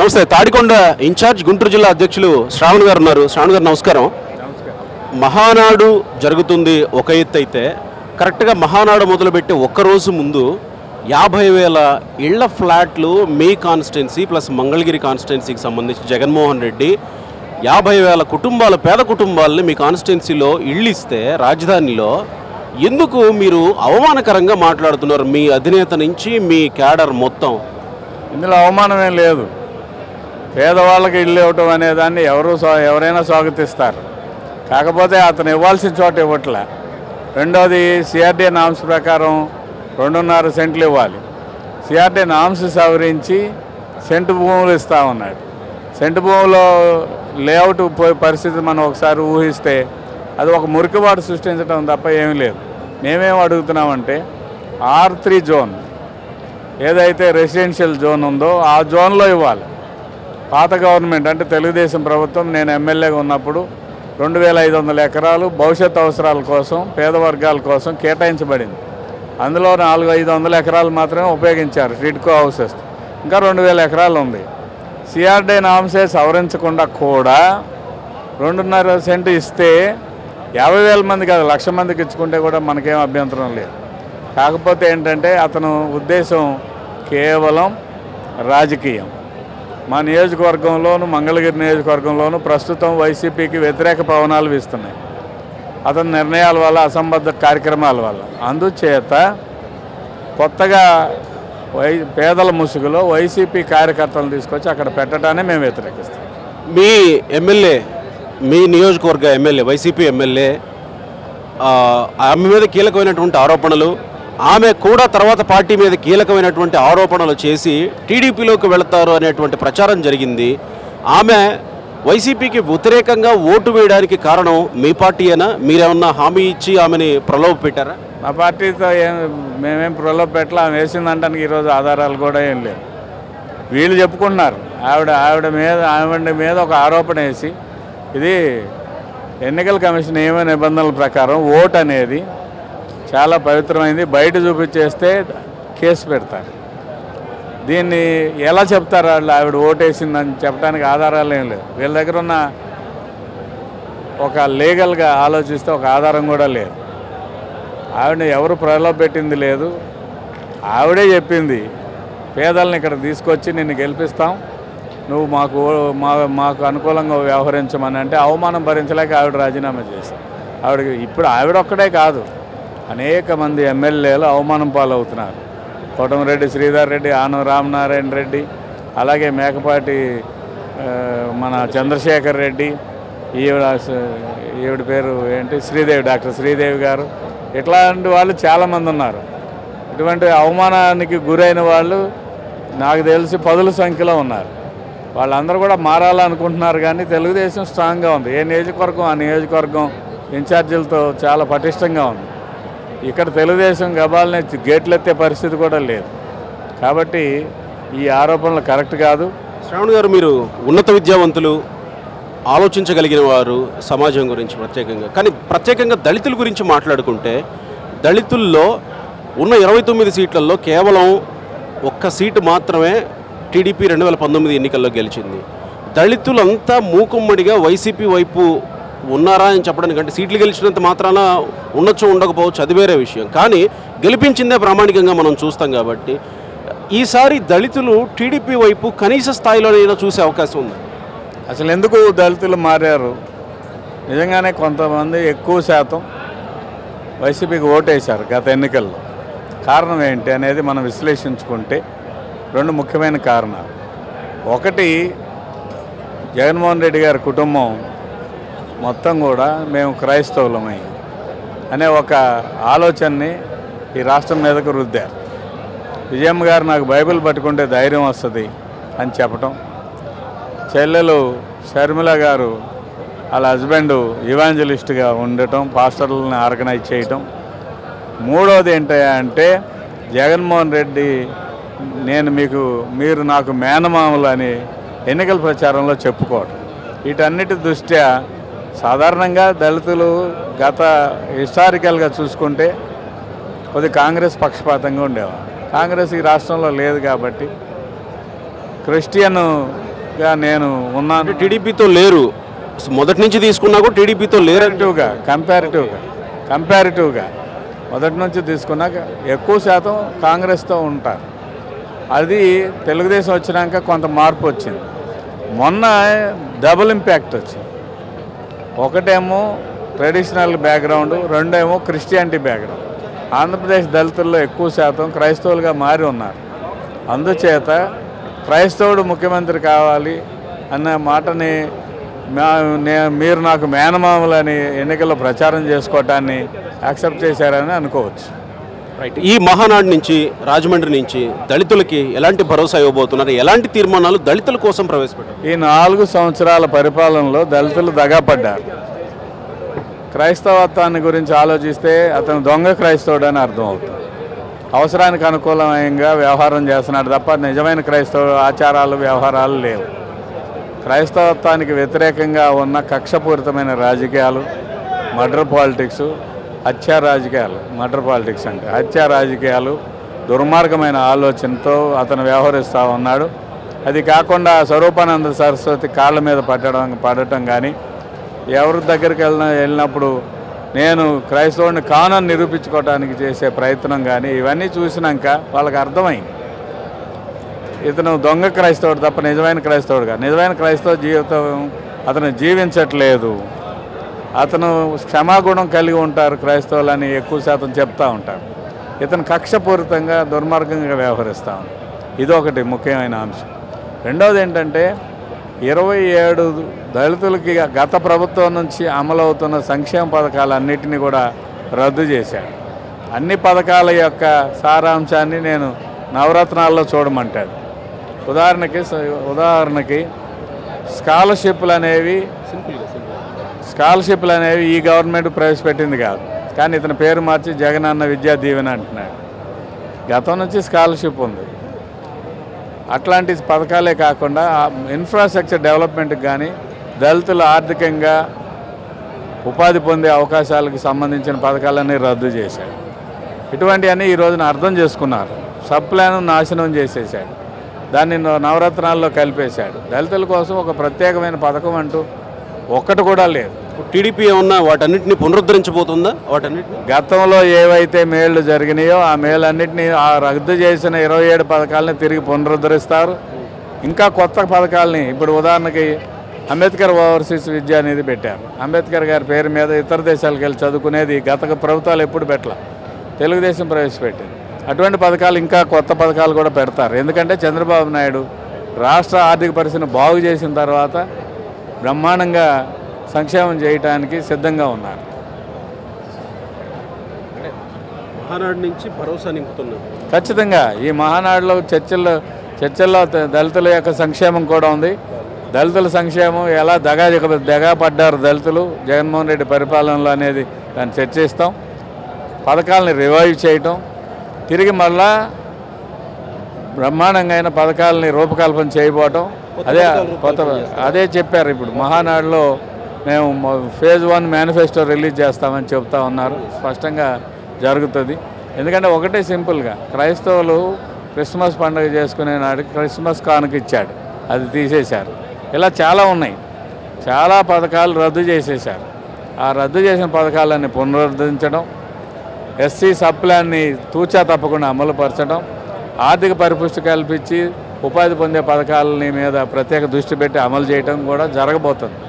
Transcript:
నమస్తే. తాడికొండ ఇన్ఛార్జ్ గుంటూరు జిల్లా అధ్యక్షులు శ్రావణ్ గారు ఉన్నారు. శ్రావణ్ గారు నమస్కారం. మహానాడు జరుగుతుంది ఒక ఎత్తు అయితే, కరెక్ట్గా మహానాడు మొదలుపెట్టి ఒక్కరోజు ముందు 50,000 ఇళ్ల ఫ్లాట్లు మీ కాన్స్టిట్యున్సీ ప్లస్ మంగళగిరి కాన్స్టిట్యున్సీకి సంబంధించి జగన్మోహన్ రెడ్డి 50,000 కుటుంబాలు, పేద కుటుంబాలని మీ కాన్స్టిట్యున్సీలో ఇళ్ళు ఇస్తే రాజధానిలో ఎందుకు మీరు అవమానకరంగా మాట్లాడుతున్నారు? మీ అధినేత నుంచి మీ క్యాడర్ మొత్తం. ఇందులో అవమానమేం లేదు. పేదవాళ్ళకి ఇల్లు ఇవ్వటం అనేదాన్ని ఎవరైనా స్వాగతిస్తారు. కాకపోతే అతను ఇవ్వాల్సిన చోట ఇవ్వట్లే. రెండోది, సిఆర్డీ నామ్స్ ప్రకారం 2.5 సెంట్లు ఇవ్వాలి. సిఆర్డీ నామ్స్ సవరించి సెంటు భూములు ఇస్తూ ఉన్నాడు. సెంటు భూములో లేఅవుట్ పోయే పరిస్థితి మనం ఒకసారి ఊహిస్తే అది ఒక మురికివాడు సృష్టించడం తప్ప ఏమీ లేదు. మేమేం అడుగుతున్నామంటే R3 జోన్ ఏదైతే రెసిడెన్షియల్ జోన్ ఉందో ఆ జోన్లో ఇవ్వాలి. పాత గవర్నమెంట్ అంటే తెలుగుదేశం ప్రభుత్వం, నేను ఎమ్మెల్యేగా ఉన్నప్పుడు 2,500 ఎకరాలు భవిష్యత్ అవసరాల కోసం, పేద వర్గాల కోసం కేటాయించబడింది. అందులో 400-500 ఎకరాలు మాత్రమే ఉపయోగించారు టిడ్కో హౌసెస్. ఇంకా 2,000 ఎకరాలు ఉంది. సిఆర్డీ నామ్సే సవరించకుండా కూడా 2.5 సెంటు ఇస్తే 50,000 మంది కాదు, 1,00,000 మందికి ఇచ్చుకుంటే కూడా మనకేం అభ్యంతరం లేదు. కాకపోతే ఏంటంటే అతను ఉద్దేశం కేవలం రాజకీయం. మా నియోజకవర్గంలోనూ, మంగళగిరి నియోజకవర్గంలోనూ ప్రస్తుతం వైసీపీకి వ్యతిరేక పవనాలు వీస్తున్నాయి అతని నిర్ణయాల వల్ల, అసంబద్ధ కార్యక్రమాల వల్ల. అందుచేత కొత్తగా పేదల ముసుగులో వైసీపీ కార్యకర్తలను తీసుకొచ్చి అక్కడ పెట్టడాన్ని మేము వ్యతిరేకిస్తాం. మీ ఎమ్మెల్యే, మీ నియోజకవర్గ ఎమ్మెల్యే, వైసీపీ ఎమ్మెల్యే, ఆమె మీద కీలకమైనటువంటి ఆరోపణలు, ఆమె కూడా తర్వాత పార్టీ మీద కీలకమైనటువంటి ఆరోపణలు చేసి టీడీపీలోకి వెళతారు అనేటువంటి ప్రచారం జరిగింది. ఆమె వైసీపీకి వ్యతిరేకంగా ఓటు వేయడానికి కారణం మీ పార్టీయేనా? మీరేమన్నా హామీ ఇచ్చి ఆమెని ప్రలోభ పెట్టారా? మా పార్టీతో మేమేం ప్రలోభ పెట్టలే. ఆమె వేసిందంటానికి ఈరోజు ఆధారాలు కూడా ఏం లేవు. వీళ్ళు చెప్పుకుంటున్నారు. ఆవిడ మీద ఒక ఆరోపణ వేసి, ఇది ఎన్నికల కమిషన్ నియమ నిబంధనల ప్రకారం ఓటు అనేది చాలా పవిత్రమైంది, బయట చూపించేస్తే కేసు పెడతారు. దీన్ని ఎలా చెప్తారు వాళ్ళు? ఆవిడ ఓటేసిందని చెప్పడానికి ఆధారాలు ఏం లేవు. వీళ్ళ దగ్గర ఉన్న ఒక లీగల్గా ఆలోచిస్తే ఒక ఆధారం కూడా లేదు. ఆవిడని ఎవరు ప్రలోభ పెట్టింది లేదు. ఆవిడే చెప్పింది, పేదల్ని ఇక్కడ తీసుకొచ్చి నిన్ను గెలిపిస్తాం, నువ్వు మాకు అనుకూలంగా వ్యవహరించమని. అంటే అవమానం భరించలేక ఆవిడ రాజీనామా చేశారు. ఇప్పుడు ఆవిడ ఒక్కడే కాదు, అనేక మంది ఎమ్మెల్యేలు అవమానం పాలవుతున్నారు. కోటమిరెడ్డి శ్రీధర్ రెడ్డి, ఆనం రామనారాయణ రెడ్డి, అలాగే మేకపాటి మన చంద్రశేఖర్ రెడ్డి, ఈవిడ పేరు ఏంటి, శ్రీదేవి, డాక్టర్ శ్రీదేవి గారు, ఇట్లాంటి వాళ్ళు చాలామంది ఉన్నారు. ఇటువంటి అవమానానికి గురైన వాళ్ళు నాకు తెలిసి 10ల సంఖ్యలో ఉన్నారు. వాళ్ళందరూ కూడా మారాలనుకుంటున్నారు. కానీ తెలుగుదేశం స్ట్రాంగ్గా ఉంది. ఏ నియోజకవర్గం ఆ నియోజకవర్గం ఇన్ఛార్జీలతో చాలా పటిష్టంగా ఉంది. ఇక్కడ తెలుగుదేశం గబాల్ని గేట్లెత్తే పరిస్థితి కూడా లేదు. కాబట్టి ఈ ఆరోపణలు కరెక్ట్ కాదు. శ్రావణ్ గారు, మీరు ఉన్నత విద్యావంతులు, ఆలోచించగలిగిన వారు సమాజం గురించి ప్రత్యేకంగా. కానీ ప్రత్యేకంగా దళితుల గురించి మాట్లాడుకుంటే, దళితుల్లో ఉన్న 29 సీట్లలో కేవలం 1 సీటు మాత్రమే టీడీపీ 2019 ఎన్నికల్లో గెలిచింది. దళితులంతా మూకుమ్మడిగా వైసీపీ వైపు ఉన్నారా అని చెప్పడానికి, అంటే సీట్లు గెలిచినంత మాత్రాన ఉండొచ్చు ఉండకపోవచ్చు, అది వేరే విషయం. కానీ గెలిపించిందే ప్రామాణికంగా మనం చూస్తాం. కాబట్టి ఈసారి దళితులు టీడీపీ వైపు కనీస స్థాయిలోనైనా చూసే అవకాశం ఉంది. అసలు ఎందుకు దళితులు మారారు? నిజంగానే కొంతమంది ఎక్కువ శాతం వైసీపీకి ఓటేశారు గత ఎన్నికల్లో. కారణం ఏంటి అనేది మనం విశ్లేషించుకుంటే 2 ముఖ్యమైన కారణాలు. ఒకటి, జగన్మోహన్ రెడ్డి గారి కుటుంబం మొత్తం కూడా మేము క్రైస్తవులమై అనే ఒక ఆలోచనని ఈ రాష్ట్రం మీదకు రుద్దారు. విజయమ్మ గారు నాకు బైబిల్ పట్టుకుంటే ధైర్యం వస్తుంది అని చెప్పటం, చెల్లెలు షర్మిల గారు వాళ్ళ హస్బెండ్ ఇవాంజలిస్ట్గా ఉండటం, పాస్టర్లను ఆర్గనైజ్ చేయటం. మూడోది ఏంటంటే జగన్మోహన్ రెడ్డి మీరు నాకు మేనమామలు అని ఎన్నికల ప్రచారంలో చెప్పుకోవటం. వీటన్నిటి దృష్ట్యా సాధారణంగా దళితులు గత హిస్టారికల్గా చూసుకుంటే కొద్ది కాంగ్రెస్ పక్షపాతంగా ఉండేవారు. కాంగ్రెస్ ఈ రాష్ట్రంలో లేదు కాబట్టి క్రిస్టియన్ దళితుడిగా నేను ఉన్నాను. టీడీపీతో లేరు, మొదటి నుంచి తీసుకున్నా కూడా టీడీపీతో లేరు. కంపారిటివ్గా మొదటి నుంచి తీసుకున్నాక ఎక్కువ శాతం కాంగ్రెస్తో ఉంటారు. అది తెలుగుదేశం వచ్చినాక కొంత మార్పు వచ్చింది. మొన్న డబుల్ ఇంపాక్ట్ వచ్చింది. ఒకటేమో ట్రెడిషనల్ బ్యాక్గ్రౌండ్, రెండేమో క్రిస్టియానిటీ బ్యాక్గ్రౌండ్. ఆంధ్రప్రదేశ్ దళితుల్లో ఎక్కువ శాతం క్రైస్తవులుగా మారి ఉన్నారు. అందుచేత క్రైస్తవుడు ముఖ్యమంత్రి కావాలి అన్న మాటని మీరు నాకు మేనమామలని ఎన్నికల్లో ప్రచారం చేసుకోవటాన్ని యాక్సెప్ట్ చేశారని అనుకోవచ్చు. రైట్. ఈ మహానాడు నుంచి, రాజమండ్రి నుంచి దళితులకి ఎలాంటి భరోసా ఇవ్వబోతున్నారు? ఎలాంటి తీర్మానాలు దళితుల కోసం ప్రవేశపెట్టారు? ఈ 4 సంవత్సరాల పరిపాలనలో దళితులు దగాపడ్డారు. క్రైస్తవత్వాన్ని గురించి ఆలోచిస్తే అతను దొంగ క్రైస్తవుడు అని అర్థం అవుతుంది. అవసరానికి అనుకూలంగా వ్యవహారం చేస్తున్నాడు తప్ప నిజమైన క్రైస్తవ ఆచారాలు వ్యవహారాలు లేవు. క్రైస్తవత్వానికి వ్యతిరేకంగా ఉన్న కక్షపూరితమైన రాజకీయాలు, మర్డర్ పాలిటిక్స్, హత్యా రాజకీయాలు, మర్డర్ పాలిటిక్స్ అంటే హత్యా రాజకీయాలు, దుర్మార్గమైన ఆలోచనతో అతను వ్యవహరిస్తూ ఉన్నాడు. అది కాకుండా స్వరూపానంద సరస్వతి కాళ్ళ మీద పడటం కానీ, ఎవరి దగ్గరికి వెళ్ళినప్పుడు నేను క్రైస్తవుడిని కానని నిరూపించుకోవడానికి చేసే ప్రయత్నం కానీ, ఇవన్నీ చూసినాక వాళ్ళకి అర్థమైంది ఇతను దొంగ క్రైస్తవుడు తప్ప నిజమైన క్రైస్తవుడుగా. నిజమైన క్రైస్తవ జీవితం అతను జీవించట్లేదు. అతను క్షమాగుణం కలిగి ఉంటారు క్రైస్తవులని ఎక్కువ శాతం చెప్తూ ఉంటారు. ఇతను కక్షపూరితంగా దుర్మార్గంగా వ్యవహరిస్తూ ఉంటాడు. ఇదొకటి ముఖ్యమైన అంశం. రెండవది ఏంటంటే 27 దళితులకి గత ప్రభుత్వం నుంచి అమలవుతున్న సంక్షేమ పథకాలన్నిటినీ కూడా రద్దు చేశాడు. అన్ని పథకాల యొక్క సారాంశాన్ని నేను నవరత్నాల్లో చూడమంటాడు. ఉదాహరణకి స్కాలర్షిప్లు అనేవి ఈ గవర్నమెంట్ ప్రవేశపెట్టింది కాదు, కానీ ఇతని పేరు మార్చి జగనన్న విద్యా దీవెన అంటున్నాడు. గతం నుంచి స్కాలర్షిప్ ఉంది. అట్లాంటి పథకాలే కాకుండా ఇన్ఫ్రాస్ట్రక్చర్ డెవలప్మెంట్కి కానీ, దళితులు ఆర్థికంగా ఉపాధి పొందే అవకాశాలకు సంబంధించిన పథకాలన్నీ రద్దు చేశాడు. ఇటువంటివన్నీ ఈ రోజున అర్థం చేసుకున్నారు. సబ్ ప్లాన్ నాశనం చేసేసాడు. దాన్ని నవరత్నాల్లో కలిపేశాడు. దళితుల కోసం ఒక ప్రత్యేకమైన పథకం అంటూ ఒక్కటి కూడా లేదు. టీడీపీ ఏమన్నా వాటన్నిటిని పునరుద్ధరించబోతుందా? వాటన్నిటిని గతంలో ఏవైతే మేళ్లు జరిగినాయో ఆ మేలన్నింటినీ ఆ రద్దు చేసిన 27 పథకాలని తిరిగి పునరుద్ధరిస్తారు. ఇంకా కొత్త పథకాలని, ఇప్పుడు ఉదాహరణకి అంబేద్కర్ ఓవర్సీస్ విద్య అనేది పెట్టారు. అంబేద్కర్ గారి పేరు మీద ఇతర దేశాలకు వెళ్ళి చదువుకునేది గత ప్రభుత్వాలు ఎప్పుడు పెట్టలే, తెలుగుదేశం ప్రవేశపెట్టింది. అటువంటి పథకాలు ఇంకా కొత్త పథకాలు కూడా పెడతారు. ఎందుకంటే చంద్రబాబు నాయుడు రాష్ట్ర ఆర్థిక పరిస్థితిని బాగు చేసిన తర్వాత బ్రహ్మాండంగా సంక్షేమం చేయడానికి సిద్ధంగా ఉన్నారు. మహానాడు నుంచి భరోసా నింపుతున్నారు. ఖచ్చితంగా ఈ మహానాడులో చర్చల్లో దళితుల యొక్క సంక్షేమం కూడా ఉంది. దళితుల సంక్షేమం ఎలా దగా పడ్డారు దళితులు జగన్మోహన్ రెడ్డి పరిపాలనలో అనేది దాన్ని చర్చిస్తాం. పథకాలని రివైవ్ చేయటం, తిరిగి మళ్ళా బ్రహ్మాండంగా అయిన పథకాలని రూపకల్పన చేయబోవటం, అదే చెప్పారు. ఇప్పుడు మహానాడులో మేము ఫేజ్ 1 మేనిఫెస్టో రిలీజ్ చేస్తామని చెప్తా ఉన్నారు. స్పష్టంగా జరుగుతుంది. ఎందుకంటే ఒకటే సింపుల్గా క్రైస్తవులు క్రిస్మస్ పండుగ చేసుకునే నాటికి క్రిస్మస్ కానుక ఇచ్చాడు, అది తీసేశారు. ఇలా చాలా ఉన్నాయి. చాలా పథకాలు రద్దు చేసేశారు. ఆ రద్దు చేసిన పథకాలన్నీ పునరుద్ధరించడం, ఎస్సీ సబ్ ప్లాన్ని తూచా తప్పకుండా అమలుపరచడం, ఆర్థిక పరిపుష్టి కల్పించి ఉపాధి పొందే పథకాలని మీద ప్రత్యేక దృష్టి పెట్టి అమలు చేయడం కూడా జరగబోతుంది.